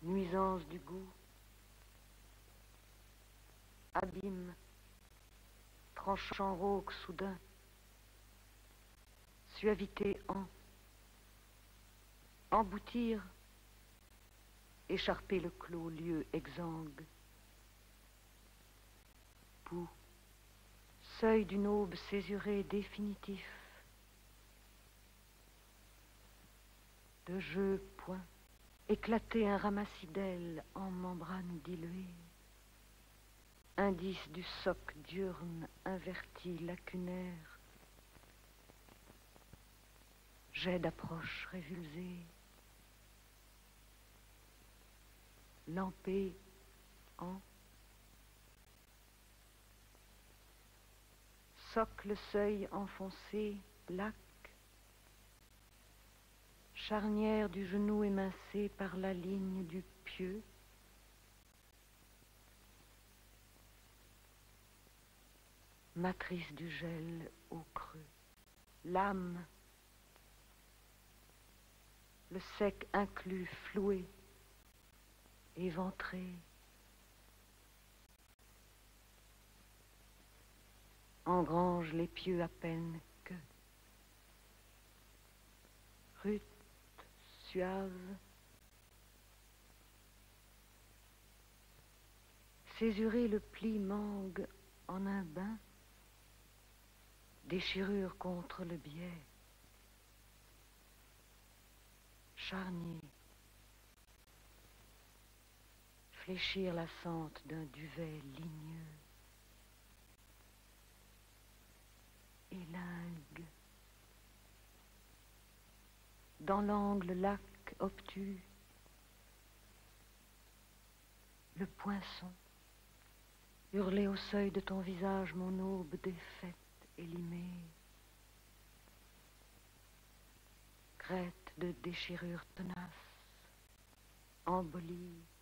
nuisance du goût, abîme, tranchant rauque soudain, suavité emboutir, écharper le clos, lieu exsangue, bout, seuil d'une aube césurée définitif, de jeu point, éclater un ramassis d'ailes en membrane diluée, indice du soc diurne inverti lacunaire, jet d'approche révulsé, lampé en socle seuil enfoncé, black, charnière du genou émincé par la ligne du pieu, matrice du gel au creux, l'âme, le sec inclus floué, éventré, engrange les pieux à peine que, rute, suave, césurer le pli mangue en un bain, déchirure contre le biais, charnier, fléchir la sente d'un duvet ligneux, élingue, dans l'angle lac obtus, le poinçon, hurler au seuil de ton visage mon aube défaite, élimée, crête de déchirure tenace, embolie,